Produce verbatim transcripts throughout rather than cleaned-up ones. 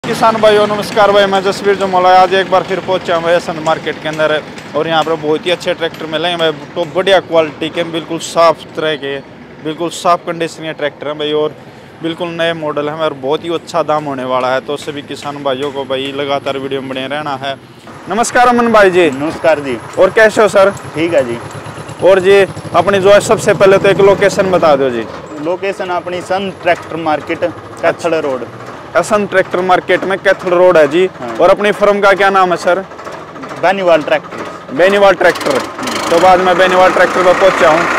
किसान भाइयों नमस्कार भाई, मैं जसवीर जमोला आज एक बार फिर पहुंचा हूँ एसएन मार्केट के अंदर। और यहाँ पर बहुत ही अच्छे ट्रैक्टर मिले भाई, तो बढ़िया क्वालिटी के, बिल्कुल साफ तरह के, बिल्कुल साफ कंडीशन के ट्रैक्टर हैं भाई, और बिल्कुल नए मॉडल हैं और बहुत ही अच्छा दाम होने वाला है। तो सभी किसान भाइयों को भाई लगातार वीडियो में बने रहना है। नमस्कार अमन भाई जी। नमस्कार जी। और कैसे हो सर? ठीक है जी। और जी अपनी जो है सबसे पहले तो एक लोकेशन बता दो जी। लोकेशन अपनी sun tractor market Kaithal road. SN tractor market में कैथल रोड है जी। हाँ। और अपनी फर्म का क्या नाम है sir? Beniwal tractor. Beniwal tractor. तो बाद में बेनीवाल ट्रैक्टर पर पहुंचा हूँ।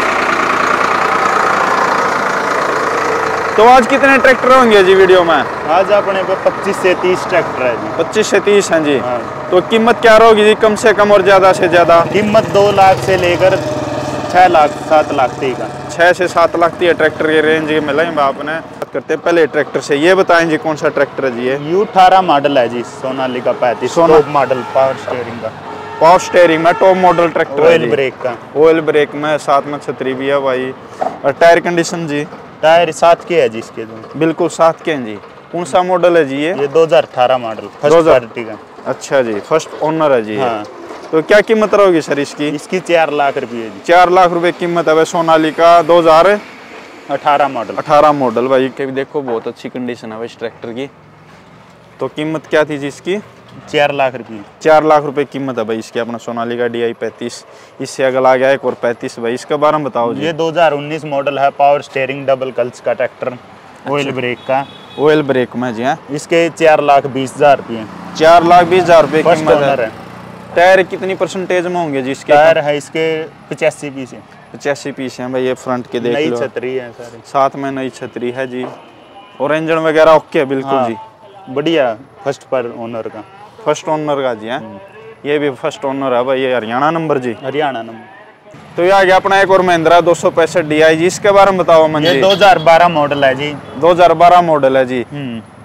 तो आज कितने ट्रैक्टर होंगे जी वीडियो में? आज अपने पे पच्चीस से तीस ट्रैक्टर है जी। पच्चीस से तीस हैं जी। हाँ। तो कीमत क्या होगी जी, कम से कम और ज्यादा से ज्यादा? कीमत दो लाख से लेकर छह लाख सात लाख तक का। छह से सात लाख की ट्रैक्टर के रेंज के मिले आपने। बात करते हैं पहले ट्रैक्टर से, ये बताएं जी कौन सा ट्रैक्टर है जी? ये यू अठारह मॉडल है जी, सोनालिका पैंतीस टॉप मॉडल, पावर स्टीयरिंग का। पावर स्टीयरिंग में टॉप मॉडल ट्रैक्टर है। ऑयल ब्रेक का। ऑयल ब्रेक में, साथ में छतरी भी है भाई। और टायर कंडीशन जी? टायर सात के है जी इसके जो। बिल्कुल सात के हैं जी। कौन सा मॉडल है जी ये? ये दो हज़ार अठारह मॉडल, फर्स्ट पार्टी का। अच्छा जी, फर्स्ट ओनर है जी। हाँ। तो क्या कीमत रहेगी सर इसकी? इसकी चार लाख रुपये जी। चार लाख रुपए कीमत है। सोनालिका दो हजार अठारह मॉडल। अठारह मॉडल भाई के भी देखो, बहुत अच्छी कंडीशन है इस ट्रैक्टर की। तो कीमत क्या थी जी इसकी? चार लाख रुपये। चार लाख रुपए कीमत है भाई इसकी। अपना सोनालिका डी आई पैंतीस, इससे अगला आ गया एक और पैंतीस भाई, इसके बारे में बताओ जी। ये दो हज़ार उन्नीस मॉडल है, पावर स्टीयरिंग डबल क्लच का ट्रैक्टर, ऑयल ब्रेक का। ऑयल ब्रेक में जी। हाँ, इसके चार लाख बीस हजार रुपये। चार लाख बीस हजार रुपये फर्स्ट कीमत ओनर है। है। टायर कितनी परसेंटेज में होंगे जी इसके? टायर है इसके पचासी पीस है। पचासी पीस हैं भाई। ये फ्रंट के देख नई लो, छतरी है सारी, साथ में नई छतरी है जी। और इंजन वगैरह ओके है बिल्कुल। हाँ, जी बढ़िया फर्स्ट पर ओनर का। फर्स्ट ओनर का जी। है ये भी फर्स्ट ओनर है भाई। ये हरियाणा नंबर जी। हरियाणा नंबर। तो ये आ गया अपना एक और महिंद्रा दो सौ पैंसठ डी आई जी, इसके बारे में बताओ मन ये जी। दो हज़ार बारह मॉडल है जी। दो हज़ार बारह मॉडल है जी।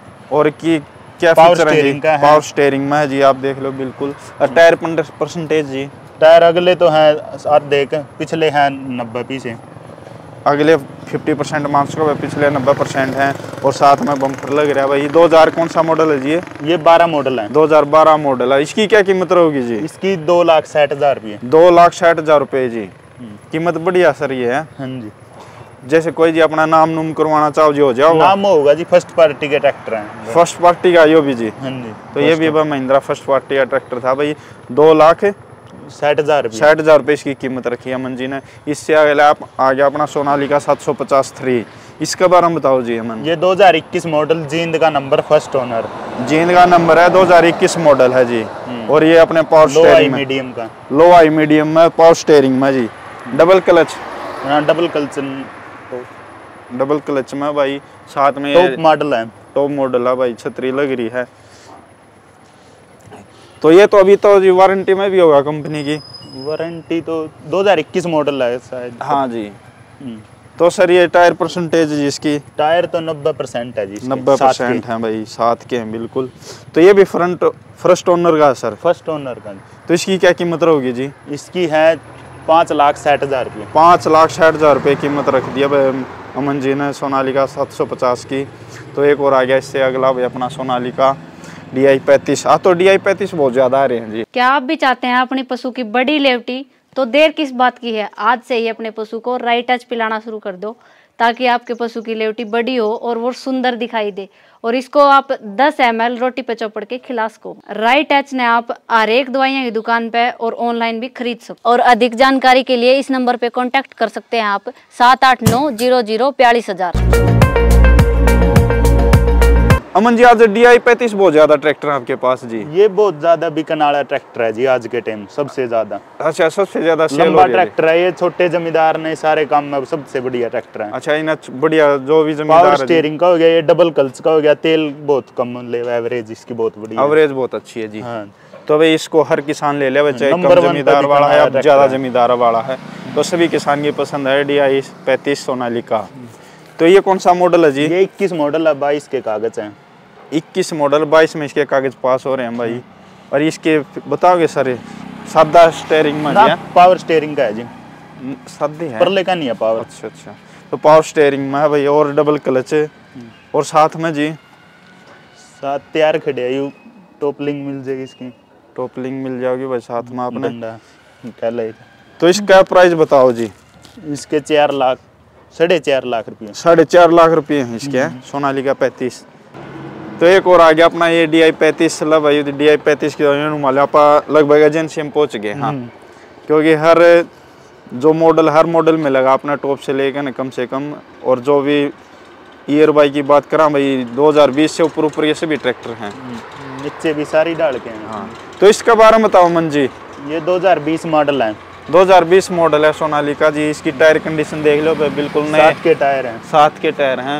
और की क्या पावर फीचर है जी? स्टीयरिंग का है। पावर स्टीयरिंग में है जी, आप देख लो बिल्कुल। और टायर परसेंटेज जी? टायर अगले तो है आधे के, पिछले हैं नब्बे पीस है। अगले पचास परसेंट मार्क्स को, पिछले नब्बे परसेंट हैं। और साथ में बम्पर लग रहा है भाई। दो हज़ार कौन सा मॉडल है जी ये? ये बारह मॉडल है। दो हज़ार बारह मॉडल है। इसकी क्या कीमत रहेगी जी? इसकी दो लाख साठ हजार रुपये। दो लाख साठ हजार रुपये जी। कीमत बढ़िया सर ये है। हाँ जी। जैसे कोई जी अपना नाम नूम करवाना चाहो जी हो जाओ? नाम होगा जी, फर्स्ट पार्टी के ट्रैक्टर हैं। फर्स्ट पार्टी का यो भी जी? हाँ जी। तो ये भी महिंद्रा फर्स्ट पार्टी का ट्रैक्टर था भाई। दो लाख साठ हजार रुपये। साठ हजार रुपये इसकी कीमत रखी है अमन जी ने। इससे अगले आप आ गया अपना सोनालिका सात सौ पचास थ्री, इसके बारे में बताओ जी अमन। ये दो हज़ार इक्कीस मॉडल, जींद का नंबर, फर्स्ट ओनर। जींद का नंबर है, दो हज़ार इक्कीस मॉडल है जी। और ये अपने पावर लो आई स्टीयरिंग में, मीडियम का। लो आई मीडियम में पावर स्टीयरिंग में जी। Double clutch. हाँ, डबल क्लच। डबल क्लच में भाई। साथ में टॉप मॉडल है। टॉप मॉडल है भाई। छतरी लग रही है। तो ये तो अभी तो जी वारंटी में भी होगा कंपनी की? वारंटी तो दो हज़ार इक्कीस मॉडल है शायद। हाँ जी। तो सर ये टायर परसेंटेज जी इसकी? टायर तो नब्बे परसेंट है जी। नब्बे परसेंट है भाई, सात के हैं बिल्कुल। तो ये भी फ्रंट फर्स्ट ओनर का है सर? फर्स्ट ओनर का। तो इसकी क्या कीमत रहेगी जी? इसकी है पाँच लाख साठ हजार रुपये। पाँच लाख साठ हजार रुपये कीमत रख दिया भाई अमन जी ने सोनालिका सात सौ पचास की। तो एक और आ गया इससे अगला भाई अपना सोनालिका डी आई पैंतीस। आ तो डी आई पैंतीस बहुत ज्यादा आ रहे हैं जी। क्या आप भी चाहते हैं अपने पशु की बड़ी लेवटी? तो देर किस बात की है, आज से ही अपने पशु को राइट टच पिलाना शुरू कर दो, ताकि आपके पशु की लेवटी बड़ी हो और वो सुंदर दिखाई दे। और इसको आप दस एम एल रोटी पे चौपड़ के खिला सको। राइट टच ने आप हर एक दवाइयाँ की दुकान पे और ऑनलाइन भी खरीद सको। और अधिक जानकारी के लिए इस नंबर पे कांटेक्ट कर सकते हैं आप, सात आठ नौ जीरो जीरो बयालीस हजार। अमन जी आज डी आई पैंतीस बहुत ज्यादा ट्रैक्टर है आपके पास जी? ये बहुत ज्यादा बिकने वाला ट्रैक्टर है जी आज के टाइम, सबसे ज्यादा। अच्छा, सबसे ज्यादा सेल लंबा हो रही है? ट्रैक्टर है ये, छोटे जमींदार ने सारे काम में सबसे बढ़िया ट्रैक्टर है। अच्छा, इन बढ़िया जो भी जमींदार पावर स्टीयरिंग का हो गया, ये डबल क्लच का हो गया, तेल बहुत कम ले, एवरेज इसकी बहुत बढ़िया, एवरेज बहुत अच्छी है जी। हाँ। तो भाई इसको हर किसान ले ले, चाहे कम जमींदार वाला है या ज्यादा जमींदार वाला है, तो सभी किसान की पसंद है डी आई पैंतीस सोनालिका। तो ये कौन सा मॉडल है जी? ये इक्कीस मॉडल है, बाईस के कागज हैं। इक्कीस मॉडल, बाईस में इसके कागज पास हो रहे हैं भाई। और इसके बताओगे सर? सादा स्टीयरिंग में है? पावर स्टीयरिंग का है जी। सादे है, परले का नहीं है पावर। अच्छा अच्छा। तो पावर स्टीयरिंग में है भाई, और डबल क्लच, और साथ में जी साथ तैयार खड़े है, यू टोपलिंग मिल जाएगी इसकी, टोपलिंग मिल जाएगी भाई साथ में आपने। डंडा निकाला है। तो इसका प्राइस बताओ जी। इसके चार लाख साढ़े चार लाख रुपये साढ़े चार लाख रुपये हैं इसके हैं। सोनालिका पैंतीस। तो एक और आ गया अपना ये डी आई पैंतीस लब भाई। डी आई पैंतीस की आप लगभग एजेंसी में पहुँच गए। हाँ, क्योंकि हर जो मॉडल हर मॉडल में लगा अपना टॉप से लेकर ना कम से कम। और जो भी ईयर बाई की बात करा भाई दो हज़ार बीस से ऊपर ऊपर ये सभी ट्रैक्टर हैं, नीचे भी सारी डाल के हैं। हाँ, तो इसका बारे में बताओ मन जी। ये दो हज़ार बीस मॉडल है। दो हज़ार बीस मॉडल है सोनालिका जी। इसकी टायर कंडीशन देख लो भाई, बिल्कुल नए सात के टायर हैं। सात के टायर हैं।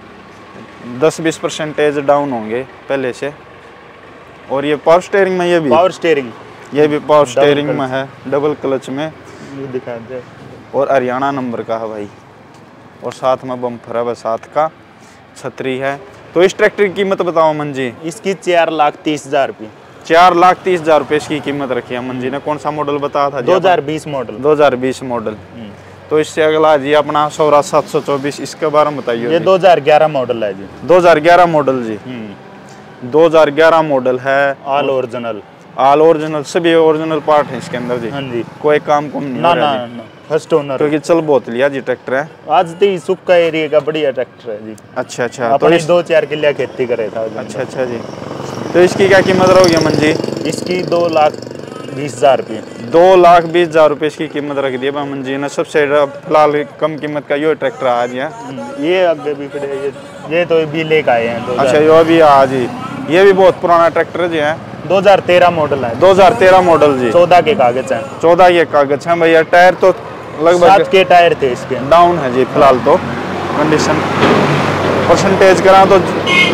दस बीस परसेंटेज डाउन होंगे पहले से। और ये पावर स्टेयरिंग में, ये भी पावर स्टेयरिंग, ये भी पावर स्टेयरिंग में है, डबल क्लच में। ये दिखा दे। और हरियाणा नंबर का है भाई। और साथ में बम्पर है, साथ का छतरी है। तो इस ट्रैक्टर की कीमत बताओ मन जी। इसकी चार लाख तीस हजार रुपये चार लाख तीस हजार रुपये इसकी कीमत रखी है मन जी ने। कौन सा मॉडल बताया था? दो हज़ार बीस मॉडल। दो हज़ार बीस मॉडल। तो इससे अगला जी अपना सौरा सात सौ चौबीस, इसके बारे में बताइए। ये दो हज़ार ग्यारह मॉडल है जी। दो हज़ार ग्यारह मॉडल जी। दो हज़ार ग्यारह मॉडल है। ऑल ओरिजिनल, ऑल ओरिजिनल, सभी ओरिजिनल पार्ट है इसके अंदर जी। हाँ जी, कोई काम कम नहीं ना हो ना रहा जी। ना फर्स्ट ओनर, क्योंकि चल बहुत लिया जी ट्रैक्टर है। आज तो सुक्का एरिया का बढ़िया ट्रैक्टर है जी। अच्छा अच्छा। तो तो इस... दो चार किले खेती करे था। अच्छा अच्छा जी। तो इसकी क्या कीमत रहोगी मन जी? इसकी दो लाख बीस हजार रुपये दो लाख बीस हजार रुपये इसकी कीमत रख दी है मन जी ने। सबसे फिलहाल कम कीमत का ये ट्रैक्टर आ गया। ये आगे भी खड़े, ये ये तो भी लेके आए हैं। अच्छा, ये भी आ जी। ये भी बहुत पुराना ट्रैक्टर जी है। दो हज़ार तेरह मॉडल है। दो हज़ार तेरह मॉडल जी। चौदह के कागज हैं। चौदह के कागज हैं भैया। टायर तो लगभग सात के टायर थे इसके। डाउन है जी फिलहाल तो कंडीशन। परसेंटेज करा तो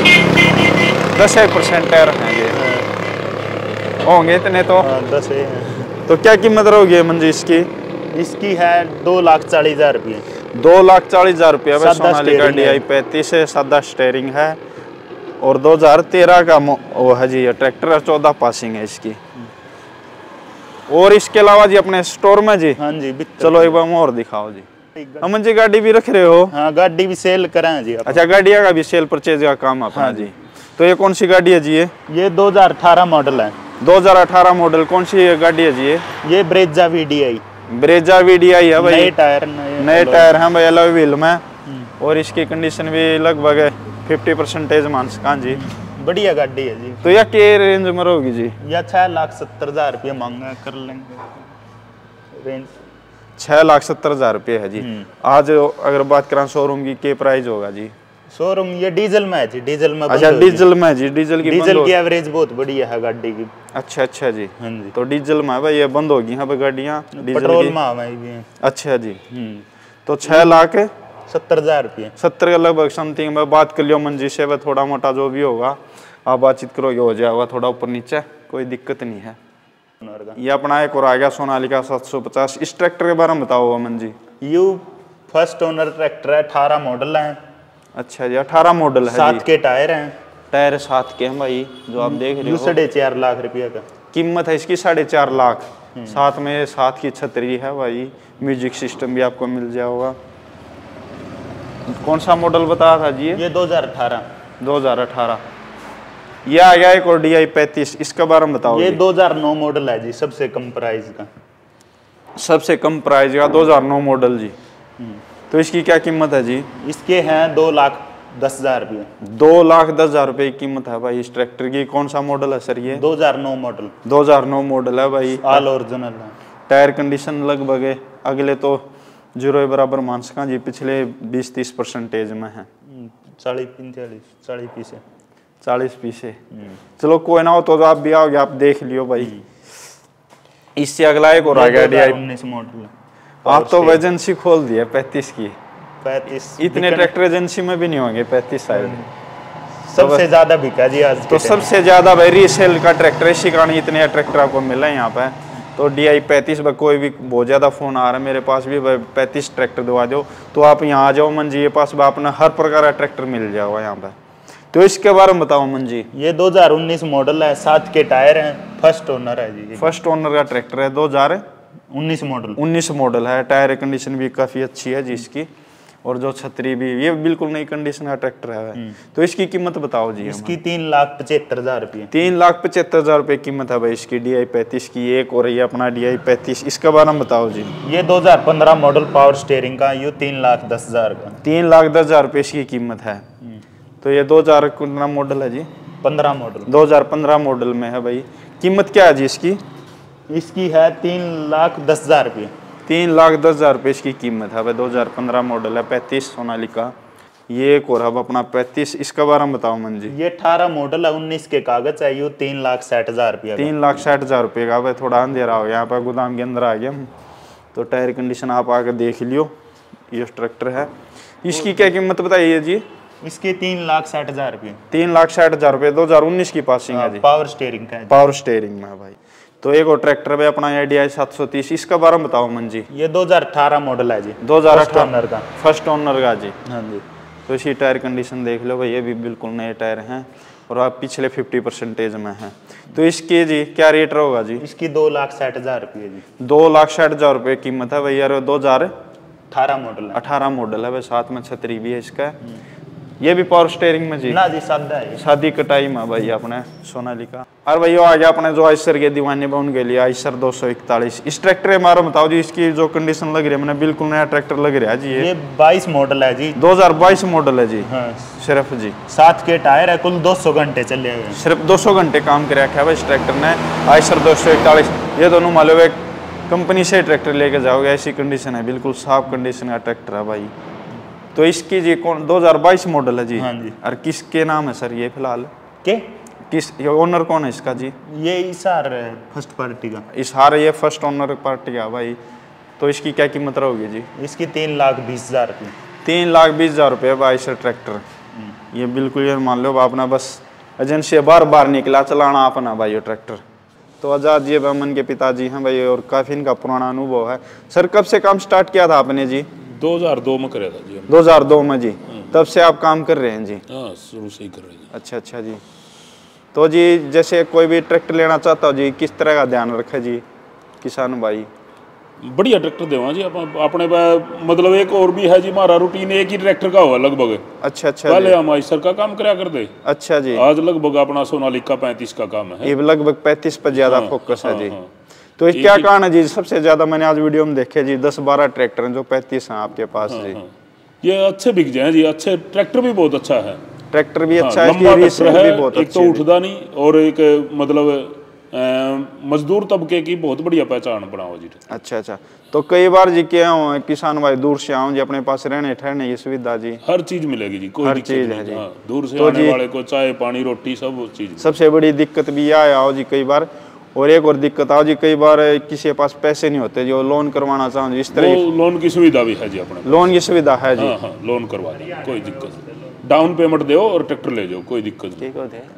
दस एक परसेंट टायर हैं जी, होंगे इतने तो। दस है। तो क्या कीमत रहोगी मन जी इसकी? इसकी है दो लाख चालीस हजार रुपये दो लाख चालीस हजार रुपये सोनालिका डी आई है। पैंतीस है, सादा स्टेयरिंग है। और दो हज़ार तेरह का वो है जी ये ट्रैक्टर है। चौदह पासिंग है इसकी। और इसके अलावा जी अपने स्टोर में जी। हाँ जी, चलो एक बार और दिखाओ जी। अमन जी गाड़ी भी रख रहे हो? हाँ, गाड़ी भी सेल करा जी। अच्छा, गाड़िया का भी सेल परचेज का काम अपना। हाँ जी। तो ये कौन सी गाड़ी है जी? ये ये दो हज़ार अठारह मॉडल है। दो हज़ार अठारह मॉडल कौन सी गाड़ी है जी? ये ये Brezza V D I. Brezza V D I है भाई। नए टायर, नए टायर हैं भाई अलॉय व्हील में। और इसकी कंडीशन भी लगभग फिफ्टी परसेंटेज मान सका जी। बढ़िया गाड़ी है जी। तो यह के रेंज में रहोगी जी? या छह लाख सत्तर हजार रुपये मांगा कर लेंगे रेंज। छह लाख सत्तर हजार रुपये है जी। आज अगर बात करें शोरूम की के प्राइस होगा जी? शोरूम ये डीजल में है जी। डीजल में अच्छा, डीजल में जी। डीजल की डीजल की एवरेज बहुत बढ़िया है गाड़ी की। अच्छा अच्छा जी। हाँ जी। तो डीजल में भाई ये बंद होगी यहाँ पे गाड़ियाँ पेट्रोल में हमारी भी है। अच्छा जी। तो छह लाख सत्तर हजार रुपये सत्तर के लगभग समथिंग में बात कर लियो मन जी से। थोड़ा मोटा जो भी होगा आप बातचीत करोगे हो जाएगा थोड़ा ऊपर नीचे, कोई दिक्कत नहीं है। ये अपना एक और आ गया सोनालिका सात सौ पचास। इस ट्रैक्टर के बारे में बताओ अमन जी। यू फर्स्ट ओनर ट्रैक्टर है। अठारह मॉडल है। अच्छा जी, अठारह मॉडल है। सात के टायर हैं। टायर सात के हैं भाई जो आप देख रहे हो। साढ़े चार लाख रुपये का कीमत है इसकी, साढ़े चार लाख। साथ में सात की छतरी है भाई। म्यूजिक सिस्टम भी आपको मिल जाएगा। कौन सा मॉडल बताया था जी? ये दो हज़ार अठारह। दो हज़ार अठारह। ये आ गया एक और डी आई पैंतीस। इसके बारे में बताओ। ये दो हज़ार नौ मॉडल है जी, सबसे कम प्राइस का। सबसे कम प्राइस का दो हज़ार नौ मॉडल जी। तो इसकी क्या कीमत है जी? इसके हैं दो लाख दस हजार रुपये दो लाख दस हजार रुपये की कीमत है भाई इस ट्रैक्टर की। कौन सा मॉडल है सर ये? दो हज़ार नौ मॉडल। दो हज़ार नौ मॉडल है भाई। ऑल ओरिजिनल है। टायर कंडीशन लगभग है अगले तो जीरो बराबर मान सका जी, पिछले बीस तीस परसेंटेज में है। चालीस पैंतालीस चालीस पीसे चालीस पीसे। चलो कोई ना हो तो आप भी आओगे, आप देख लियो भाई। इससे अगला एक और आ गया डी आई उन्नीस मॉडल। आप तो एजेंसी खोल दिया पैंतीस की। पैंतीस इतने ट्रैक्टर एजेंसी में भी नहीं होंगे पैंतीस शायद। सबसे ज्यादा बिका जी आज। तो सबसे ज्यादा भाई रीसेल का ट्रैक्टर, इसी कारण इतने ट्रैक्टर आपको मिला है यहाँ पे। तो डी आई पैंतीस पर कोई भी बहुत ज़्यादा फ़ोन आ रहा है मेरे पास भी, पैंतीस ट्रैक्टर दवा दो, तो आप यहाँ आ जाओ मन जी के पास, अपना हर प्रकार का ट्रैक्टर मिल जाएगा यहाँ पे। तो इसके बारे में बताओ मन जी। ये दो हज़ार उन्नीस मॉडल है, सात के टायर हैं, फर्स्ट ओनर है जी। फर्स्ट ओनर का ट्रैक्टर है, दो हज़ार उन्नीस मॉडल उन्नीस मॉडल है। टायर कंडीशन भी काफ़ी अच्छी है जी इसकी। और जो छतरी भी, ये बिल्कुल नई कंडीशन का ट्रैक्टर है भाई। तो इसकी कीमत बताओ जी। इसकी तीन लाख पचहत्तर हजार रुपये तीन लाख पचहत्तर हजार रुपये कीमत है भाई इसकी। डी आई पैंतीस की एक और ये अपना डी आई पैंतीस, इसके बारे में बताओ जी। ये दो हजार पंद्रह मॉडल पावर स्टीयरिंग का, ये तीन लाख दस हजार का। तीन लाख दस हजार रुपये इसकी कीमत है। तो ये दो हजार कितना मॉडल है जी? पंद्रह मॉडल, दो हजार पंद्रह मॉडल में है भाई। कीमत क्या है जी इसकी? इसकी है तीन लाख दस हजार रुपये। तीन लाख दस हजार रुपये इसकी कीमत है भाई। दो हजार पंद्रह मॉडल है, पैंतीस सोनालिका। ये एक और अब अपना पैंतीस, इसका बारे में बताओ मन जी। ये अठारह मॉडल है, उन्नीस के कागज है, ये तीन लाख साठ हजार रुपये। तीन लाख साठ हजार रुपये का भाई। थोड़ा अंधेरा हो गया यहाँ पर, गोदाम के अंदर आ गया हम। तो टायर कंडीशन आप आके देख लियो। ये ट्रैक्टर है, इसकी क्या कीमत बताइए जी? इसके तीन लाख साठ हजार रुपये। तीन लाख साठ हजार रुपये, दो हजार उन्नीस की पासिंग है जी। पावर स्टीयरिंग का है। पावर स्टीयरिंग में भाई। तो एक और ट्रैक्टर है अपना ए डी आई सात सौ तीस, इसका बारे में बताओ मन जी। ये दो हजार अठारह मॉडल है जी। दो हजार अठारह का, फर्स्ट ओनर का जी। हाँ जी। तो इसी टायर कंडीशन देख लो भाई, ये भी बिल्कुल नए टायर हैं और आप पिछले फिफ्टी परसेंटेज में हैं। तो इसकी जी क्या रेट होगा जी? इसकी दो लाख साठ हजार रुपये जी। दो लाख साठ हजार रुपये कीमत है भाई यार। दो हजार अठारह मॉडल है। अठारह मॉडल है भाई, साथ में छतरी भी है इसका। ये भी पावर स्टीयरिंग में जी? ना जी, सादा है। शादी कटाई में भाई अपने सोनालिका। और भाई आ गया अपने जो आइसर के दीवाने में उनके लिए आइसर दो सौ इकतालीस। इस ट्रैक्टर हमारा बताओ जी, इसकी जो कंडीशन लग रही है, मैंने बिल्कुल नया ट्रैक्टर लग रहा है जी। ये ये बाईस मॉडल है जी। दो हजार बाईस मॉडल है जी। हाँ। सिर्फ जी सात के टायर है, कुल दो सौ घंटे चले हुए। सिर्फ दो सौ घंटे काम कर रखा है भाई इस ट्रैक्टर ने। आइसर दो सौ इकतालीस, ये दोनों मालूम है कंपनी से ट्रैक्टर लेके जाओगे, ऐसी कंडीशन है, बिल्कुल साफ कंडीशन का ट्रैक्टर है भाई। तो इसकी जी कौन दो हजार बाईस मॉडल है जी। हाँ जी। और किसके नाम है सर ये फिलहाल? के किस ओनर कौन है इसका जी? ये इसार है फर्स्ट पार्टी का। इसहार ये फर्स्ट ओनर पार्टी का भाई। तो इसकी क्या कीमत रहोगी जी? इसकी तीन लाख बीस हजार रुपये। तीन लाख बीस हजार रुपये भाई सर ट्रैक्टर। ये बिल्कुल ये मान लो अपना बस एजेंसी से बार बार निकला चलाना अपना भाई ये ट्रैक्टर। तो आज़ाद जी बमन के पिताजी हैं भाई, और काफ़ी इनका पुराना अनुभव है। सर कब से काम स्टार्ट किया था आपने जी? दो हजार दो में कराया था जी। दो हजार दो में जी। तब से आप काम कर रहे हैं जी? हाँ, शुरू से ही कर रहे हैं। अच्छा अच्छा जी। तो जी जैसे कोई भी ट्रैक्टर लेना चाहता हो जी, किस तरह का ध्यान रखे जी किसान भाई? बढ़िया ट्रैक्टर देवा जी। अपने मतलब एक और भी है जी, हमारा रूटीन एक ही ट्रैक्टर का हुआ लगभग। अच्छा अच्छा। पहले हम आइसर का काम कराया करते। अच्छा जी। आज लगभग अपना सोनालिका पैंतीस का काम है। ये लगभग पैंतीस पर ज्यादा हाँ, फोकस है हाँ, जी। हाँ। तो ये क्या कारण है जी? सबसे ज्यादा मैंने आज वीडियो में देखे जी दस बारह ट्रैक्टर हैं जो पैंतीस हैं आपके पास हाँ, जी। हाँ। ये अच्छे बिक जाए जी, अच्छे ट्रैक्टर भी बहुत अच्छा है। ट्रैक्टर भी हाँ, अच्छा है, लंबा इसकी ट्रैक्टर भी है, बहुत एक तो अच्छी उठदा नहीं, और एक मतलब मजदूर तबके की बहुत बढ़िया पहचान बनाओ जी। अच्छा अच्छा। तो कई बार जी क्या हो किसान भाई दूर से आओ जी, अपने पास रहने ठहरने की सुविधा जी? हर चीज मिलेगी जी, कोई हर दिक्कत चीज नहीं है जी। हाँ, दूर से तो आने जी- वाले को चाय पानी रोटी सब चीज। सबसे बड़ी दिक्कत भी यह आओ जी कई बार, और एक और दिक्कत आओ जी कई बार किसी के पास पैसे नहीं होते जो लोन करवाना चाहो जी, इस तरह वो लोन की सुविधा भी है जी अपने। लोन की सुविधा है जी। हाँ हाँ, लोन करवा दो, कोई दिक्कत नहीं। डाउन पेमेंट दो और ट्रैक्टर ले जाओ, कोई दिक्कत नहीं।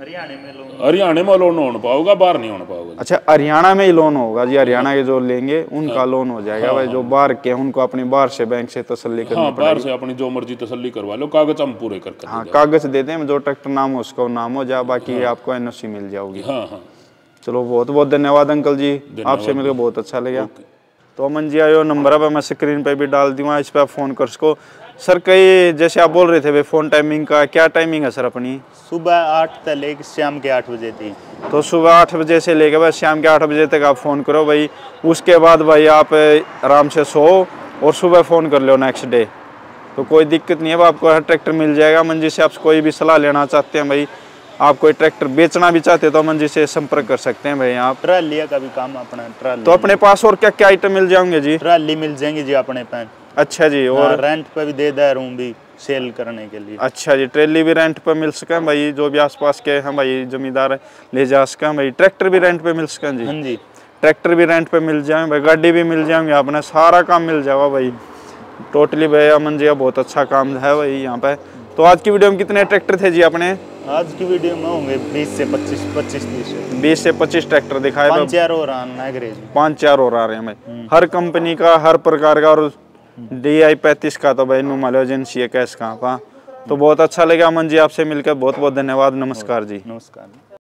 हरियाणा में लोन हो पाओगा, बाहर नहीं हो पाओगा। अच्छा हरियाणा में ही लोन होगा जी? हरियाणा के जो लेंगे उनका लोन हो जाएगा भाई। जो बाहर के उनको अपनी बाहर से बैंक से तसल्ली करनी हाँ, पड़ेगी। बाहर से अपनी जो मर्जी तसल्ली करवा लो, कागज हम पूरे करके हाँ कागज देते हैं, जो ट्रैक्टर नाम हो उसका नाम हो जाए, बाकी आपको एन ओ सी मिल जाओगी। हाँ हाँ। चलो बहुत बहुत धन्यवाद अंकल जी, आपसे मिलकर बहुत अच्छा लगा। तो अमन जी आयो नंबर अब मैं स्क्रीन पे भी डाल दूंगा, इस पे आप फोन कर सको। सर कई जैसे आप बोल रहे थे भाई फोन टाइमिंग का क्या टाइमिंग है सर अपनी? सुबह आठ से लेकर शाम के आठ बजे थी। तो सुबह आठ बजे से लेकर भाई शाम के आठ बजे तक आप फ़ोन करो भाई। उसके बाद भाई आप आराम से सो और सुबह फ़ोन कर लो नेक्स्ट डे, तो कोई दिक्कत नहीं है, आपको हर ट्रैक्टर मिल जाएगा। मंजी से आप कोई भी सलाह लेना चाहते हैं भाई, आप कोई ट्रैक्टर बेचना भी चाहते हैं तो मंजी से संपर्क कर सकते हैं भाई आप। ट्रालिया का भी काम अपना ट्राली। तो अपने पास और क्या क्या आइटम मिल जाएंगे जी? ट्राली मिल जाएंगी जी अपने पास। अच्छा जी। और रेंट पे भी दे दे रूम भी सेल करने के लिए। अच्छा जी, ट्रेली भी रेंट पे मिल सके भाई, जो भी आसपास के हैं भाई जमींदार ले जा सकें भाई। ट्रैक्टर भी रेंट पे मिल सकें जी? हाँ जी, ट्रैक्टर भी रेंट पे मिल जाए भाई, गाड़ी भी मिल जाएंगे, अपने सारा काम मिल जाएगा भाई। टोटली भाई अमन जी का बहुत अच्छा काम है भाई यहाँ पे। तो आज की वीडियो में कितने ट्रैक्टर थे जी अपने? आज की वीडियो में होंगे बीस से पच्चीस पच्चीस तीस बीस से पच्चीस ट्रैक्टर दिखाए, पाँच चार और एवरेज पाँच चार और आ रहे हैं भाई, हर कंपनी का हर प्रकार का। और डी आई पैंतीस का तो भाई नुमालो एजेंसी है कैश का। तो बहुत अच्छा लगा अमन जी आपसे मिलकर, बहुत बहुत धन्यवाद। नमस्कार जी। नमस्कार।